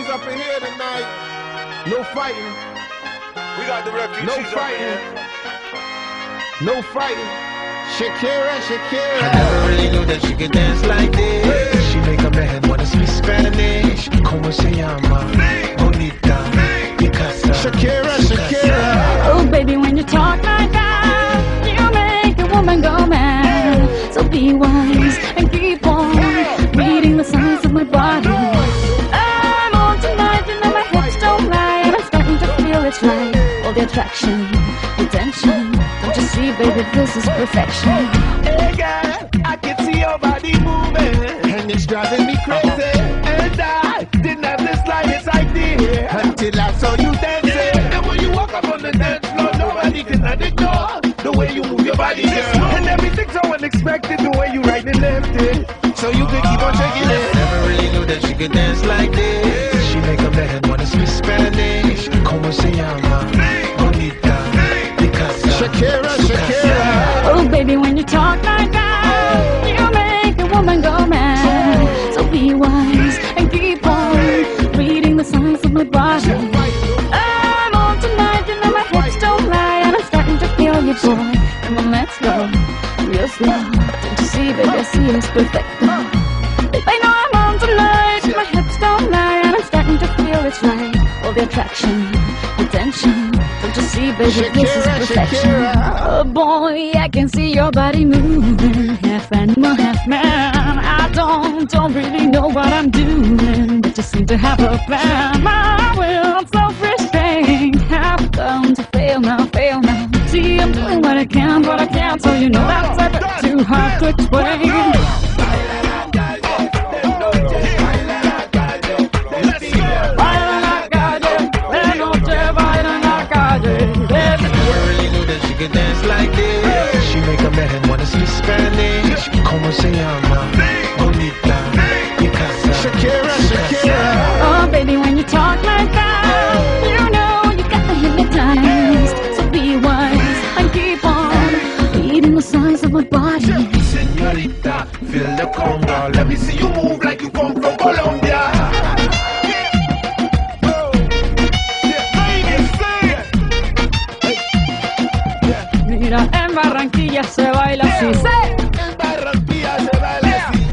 up in here tonight. No fighting. We got the refugees. No fighting. No fighting. Shakira, Shakira. I never really knew that she could dance like this. She make a man wanna speak Spanish. Como se llama? Bonita. Picasa. Shakira, Shakira. Oh baby, when you talk like that, you make a woman go mad. So be wise and keep on reading the signs of my body. I'm on tonight, you know my hips don't lie, and I'm starting to feel it's right. All the attraction, the tension. Don't you see, baby, this is perfection. Hey girl, I can see your body moving, And it's driving me crazy. and I didn't have the slightest idea Until I saw you dancing. And when you walk up on the dance floor, nobody can ignore the way you move your body, girl. And everything's so unexpected, the way you right and left it. So you could keep on shaking it. Never really knew that she could dance like this. She make a man wanna speak Spanish. Como se llama? Bonita. Picasa. Shakira, Shakira. Oh baby, when you talk like that, you make a woman go mad. So be wise and keep on reading the signs of my body. I'm on tonight, you know my hips don't lie, and I'm starting to feel you, boy. Come on, let's go, real slow. Don't you see, baby, I see it's perfect. Babe, I know I'm on tonight, my hips don't lie, and I'm starting to feel it's right. All the attraction, the tension. Don't you see, baby, this is Shakira, perfection. Shakira. Oh boy, I can see your body moving, half animal, half man. I don't really know what I'm doing, but just seem to have a plan. My will, self-restraint, have come to fail now, fail now. See, I'm doing what I can, so you know that's a bit too hard to explain. Dance like this. She make a man wanna speak Spanish. Como se llama? Bonita. Picasa. Shakira, Shakira. Oh baby, when you talk like that, you know you got me hypnotized. So be wise and keep on reading the signs of my body. Señorita, feel the conga. Let me see you move like you come from Colombia. Mira, en Barranquilla se baila así. En Barranquilla se baila así.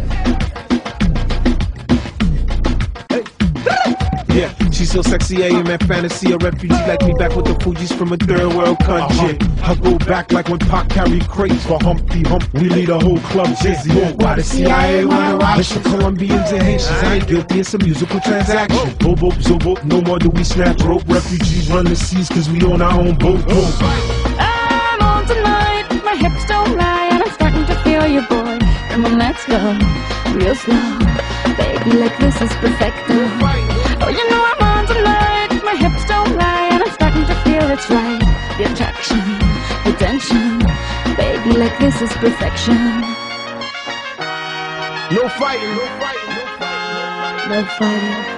Yeah, she's so sexy, I am at fantasy. A refugee like me back with the Fugees from a third world country. I go back like when Pac carried crates for Humpty Hump. We lead a whole club dizzy. Why the CIA wanna watch? It's for Colombians and Haitians. I ain't guilty, it's a musical transaction. Bobo, zobo, no more do we snatch rope. Refugees run the seas cause we own our own boat. I'm on tonight, my hips don't lie, and I'm starting to feel you, boy. Come on, let's go, real slow. Baby, like this is perfect. Oh, you know I'm on tonight, my hips don't lie, and I'm starting to feel it's right. The attraction, the tension. Baby, like this is perfection. No fighting, no fighting, no fighting. No fighting.